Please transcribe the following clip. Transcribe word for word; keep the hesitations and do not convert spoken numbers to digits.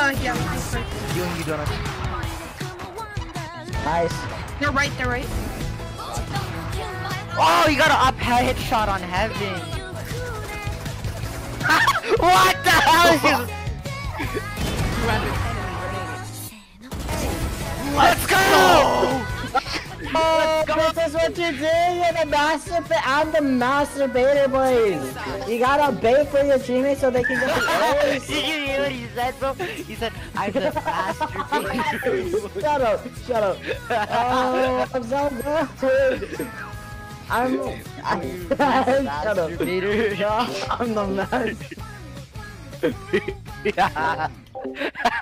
Uh, yeah. Right. Healing you, Donut. Nice. They're right, they're right. Oh, you got an up headshot on heaven. What the hell is this? Let's go! Oh, this is what you do. You're the master. I'm the master baiter, boys. You gotta bait for your teammates so they can get the ace. Did you hear what he said, bro? He said, I'm the master baiter. Shut up, shut up. Oh, I'm so good. I'm, I'm, shut up. Baiter. I'm the master. Yeah.